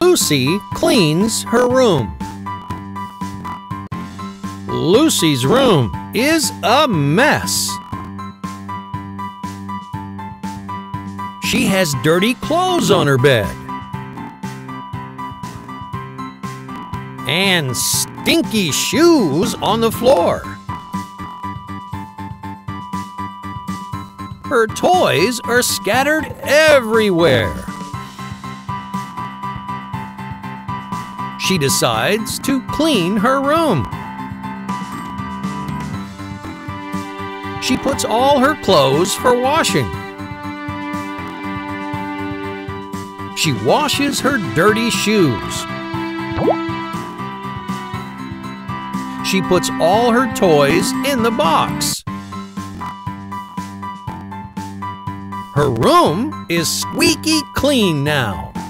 Lucy cleans her room. Lucy's room is a mess. She has dirty clothes on her bed and stinky shoes on the floor. Her toys are scattered everywhere. She decides to clean her room. She puts all her clothes for washing. She washes her dirty shoes. She puts all her toys in the box. Her room is squeaky clean now.